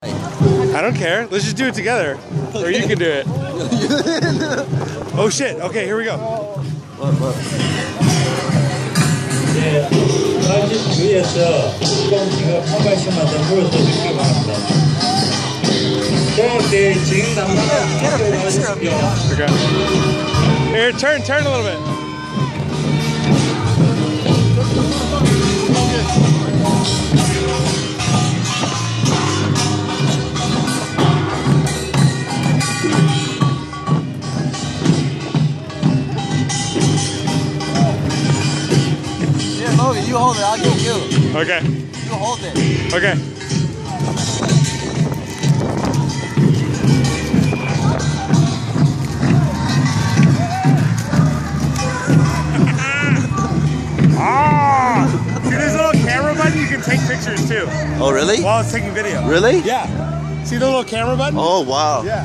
I don't care. Let's just do it together. Or you can do it. Oh shit. Okay, here we go. What? 네, 가지 주위에서 꽁치가 포괄심마다 물어서 느끼고 합니다. 네, 지금 남자가 Okay. Here, turn a little bit. Logan, you hold it, I'll get you. Okay. You hold it. Okay. Ah! See this little camera button? You can take pictures too. Oh, really? While it's taking video. Really? Yeah. See the little camera button? Oh, wow. Yeah.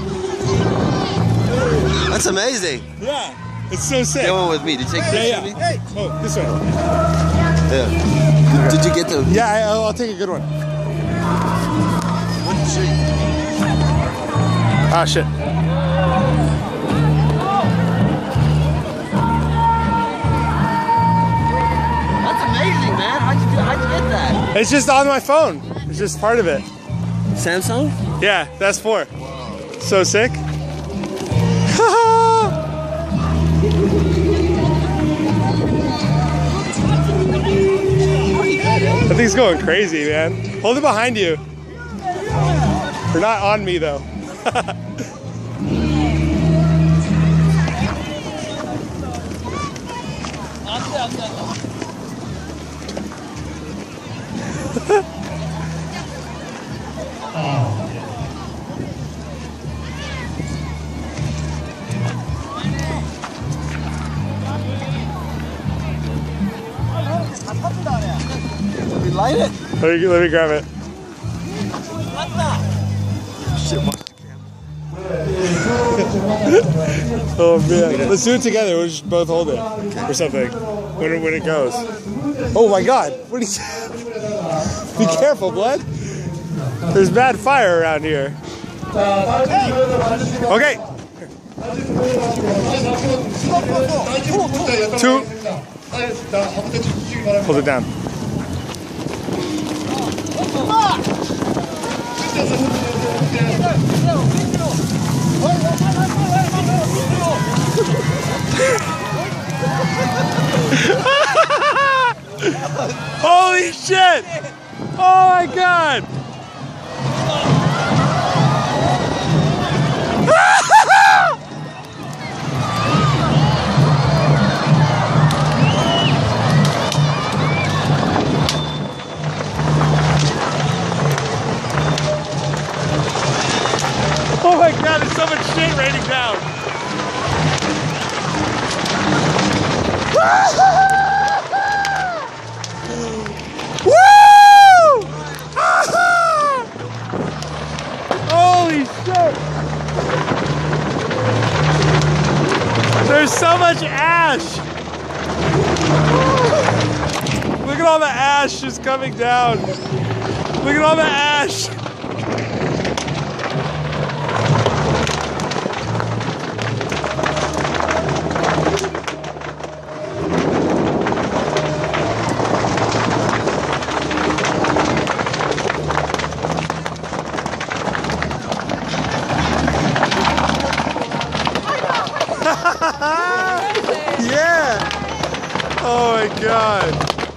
That's amazing. Yeah. It's so sick. Get one with me. Did you take a picture of me? Hey. Oh, this way. Yeah. Did you get the... Yeah, I'll take a good one. Ah, shit. That's amazing, man. How'd you get that? It's just on my phone. It's just part of it. Samsung? Yeah, that's 4. So sick. That thing's going crazy, man. Hold it behind you. You're not on me, though. We light it? Let me grab it. Shit, watch the camera. Oh man, let's do it together. We'll just both hold it or something when it goes. Oh my God! What are you? Be careful, blood. There's bad fire around here. Okay. 2. Hold it down. Holy shit! Oh my God! Oh my God, there's so much shit raining down. Woo! Holy shit! There's so much ash! Look at all the ash just coming down. Look at all the ash! Yeah! Oh my God!